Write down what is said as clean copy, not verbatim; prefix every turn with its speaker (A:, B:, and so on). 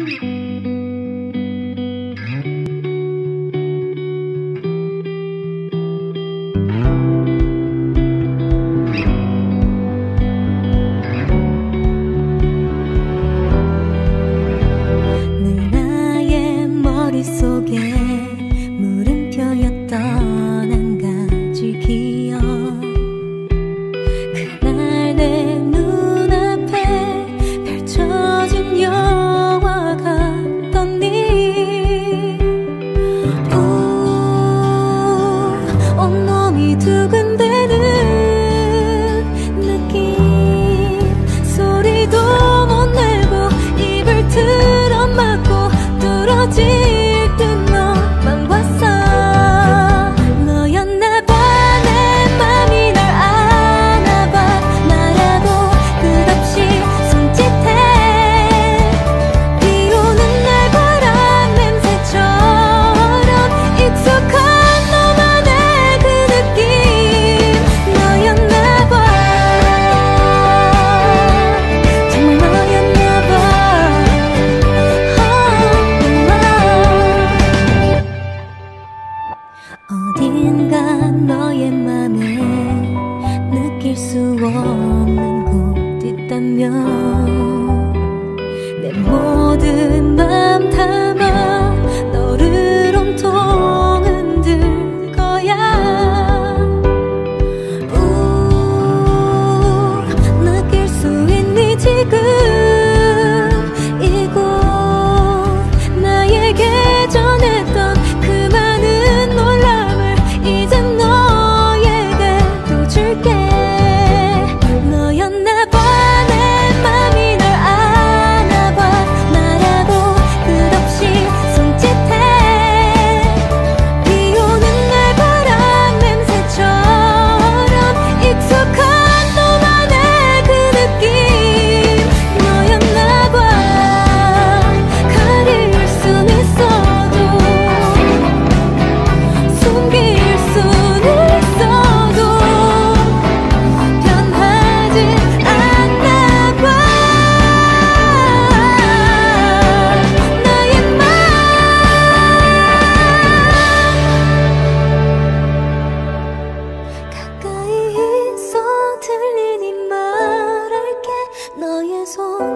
A: 어딘가 너의 맘에 느낄 수 없는 곳 있다면 내 모든 맘 담아 너를 온통 흔들 거야. 느낄 수 있니 지금 이곳 나에게 전했던 그 많은 놀람을 이제 너에게도 줄게. 너였나 봐 내 맘이 널 아나 봐 나라고 끝없이 손짓해. 비 오는 날 바람 냄새처럼 익숙한 너만의 그 느낌. 너였나 봐 가릴 순 있어도 숨길 순 있어도 변하지 않나 봐. 나의 맘 가까이 있어 들리니 말할게. 너의 손